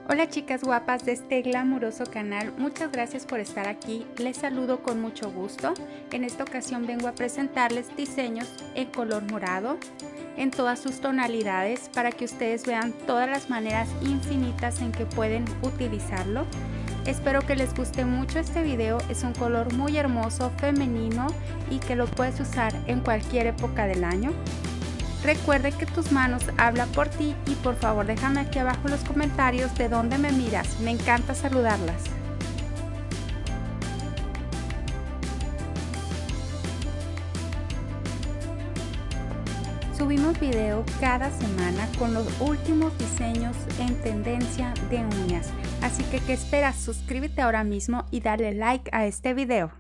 Hola chicas guapas de este glamuroso canal, muchas gracias por estar aquí, les saludo con mucho gusto. En esta ocasión vengo a presentarles diseños en color morado, en todas sus tonalidades, para que ustedes vean todas las maneras infinitas en que pueden utilizarlo. Espero que les guste mucho este video, es un color muy hermoso, femenino y que lo puedes usar en cualquier época del año. Recuerde que tus manos hablan por ti y por favor déjame aquí abajo en los comentarios de dónde me miras, me encanta saludarlas. Subimos video cada semana con los últimos diseños en tendencia de uñas, así que ¿qué esperas? Suscríbete ahora mismo y dale like a este video.